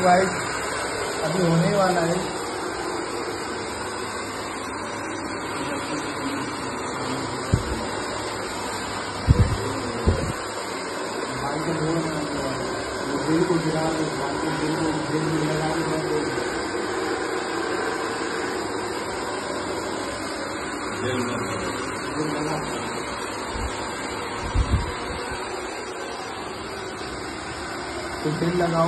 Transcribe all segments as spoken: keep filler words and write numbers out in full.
Guys अभी होने ही वाला है। जेल को गिरा जेल को जेल में लगा जेल लगा तो तेल लगाओ।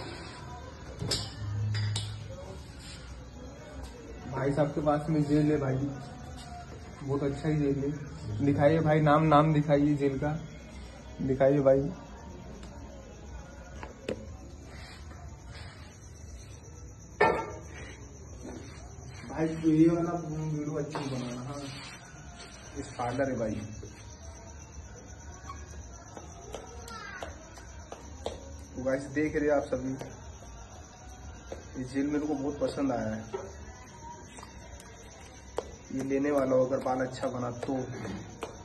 भाई साहब के पास में जेल है भाई, बहुत अच्छा ही जेल है। दिखाइए भाई, नाम नाम दिखाइए जेल का, दिखाइए भाई। भाई ये वाला वीडियो अच्छी बनाना। हाँ इस फादर है भाई। तो गाइस देख रहे हैं आप सभी, ये जेल मेरे को बहुत पसंद आया है। ये लेने वाला हो अगर बाल अच्छा बना तो